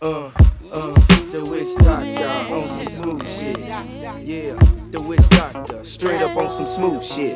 The witch doctor on some smooth shit. Yeah, the witch doctor, straight up on some smooth shit.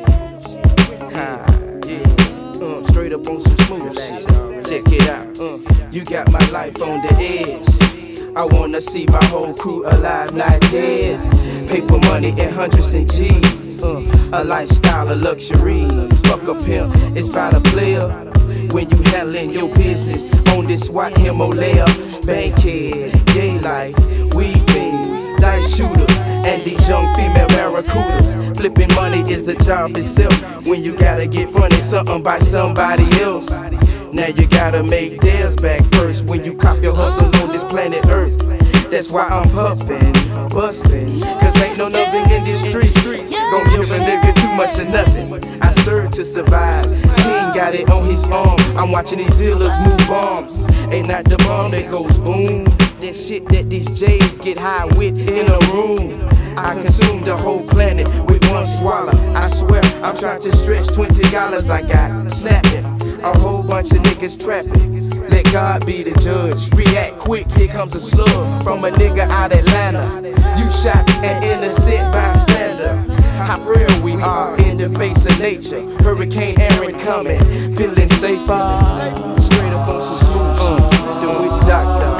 Yeah, straight up on some smooth shit. Check it out. You got my life on the edge. I wanna see my whole crew alive, not dead. Paper money in hundreds and G's. A lifestyle of luxury. Fuck a pimp, it's by the player. When you handling your business on this white Himalaya. Bankhead, gay life, weed fiends, dice shooters, and these young female barracudas. Flipping money is a job itself. When you gotta get funny something by somebody else. Now you gotta make theirs back first when you cop your hustle on this planet Earth. That's why I'm puffin', bustin', cause ain't no nothing in these streets gon' give a nigga too much of nothing. I serve to survive, Team got it on his arm. I'm watching these dealers move bombs. Ain't not the bomb that goes boom. That shit that these J's get high with in a room. I consume the whole planet with one swallow. I swear I'm trying to stretch $20 I got. Snapping, a whole bunch of niggas trapping. Let God be the judge. React quick, here comes a slug from a nigga out Atlanta. You shot an innocent bystander. How frail we are in the face of nature. Hurricane Aaron coming, feeling safer. Straight up on some smooth shit. The witch doctor.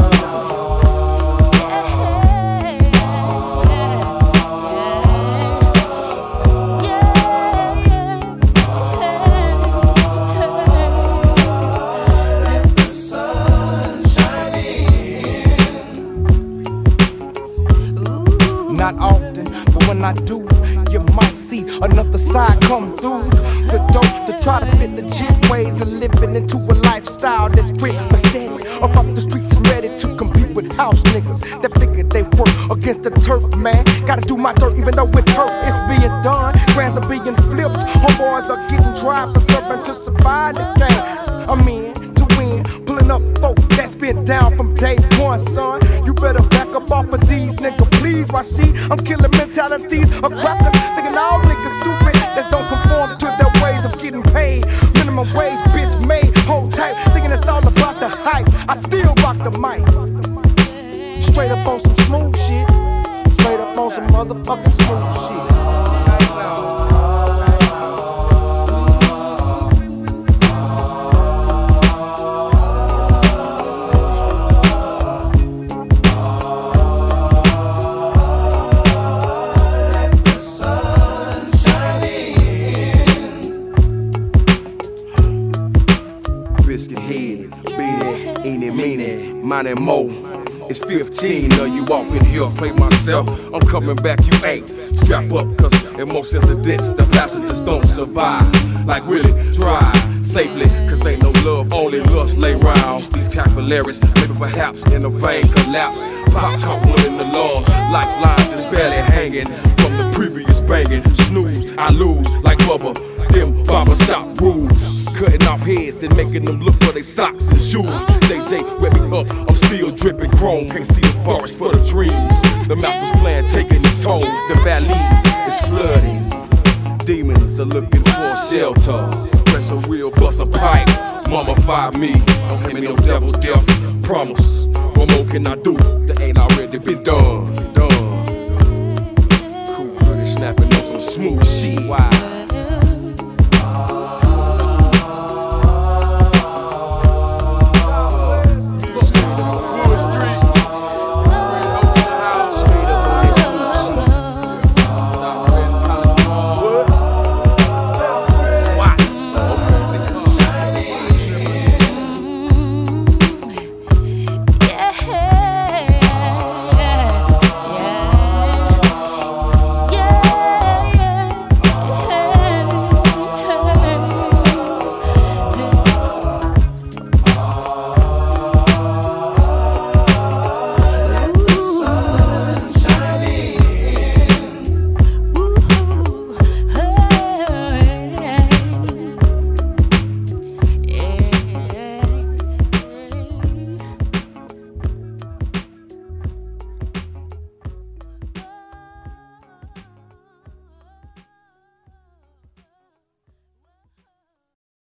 Not often, but when I do, you might see another side come through the door to try to fit legit ways of living into a lifestyle that's quick but steady. Up off the streets and ready to compete with house niggas that figure they work against the turf, man. Gotta do my dirt even though it hurt, it's being done. Grants are being flipped, homeboys are getting dry for something to survive the game. I'm in to win, pulling up folk that's been down from day one, son. You better back up off of these niggas, please. Why see, I'm killing mentalities of crackers, thinking all niggas stupid that don't conform to their ways of getting paid. Minimum wage, bitch made, hold tight, thinking it's all about the hype. I still rock the mic. Straight up on some smooth shit. Straight up on some motherfucking smooth shit. Biscuit head, beanie, eeny, meeny, mine and mo. It's 15 of you off in here, play myself, I'm coming back, you ain't. Strap up, cause in most incidents, the passengers don't survive. Like really, drive safely, cause ain't no love, only lust lay round. These capillaries, maybe perhaps in a vein collapse. Pop caught one in the lungs, lifeline just barely hanging from the previous banging. Snooze, I lose, like Bubba, them barbershop rules. Cutting off heads and making them look for their socks and shoes. JJ, wet me up, I'm still dripping chrome. Can't see the forest for the dreams. The master's plan taking its toll. The valley is flooding. Demons are looking for shelter. Press a wheel, bust a pipe. Mummify me. Don't give me no devil death. Promise. What more can I do that ain't already been done? Cool, good, snapping on some smooth shit. Wow.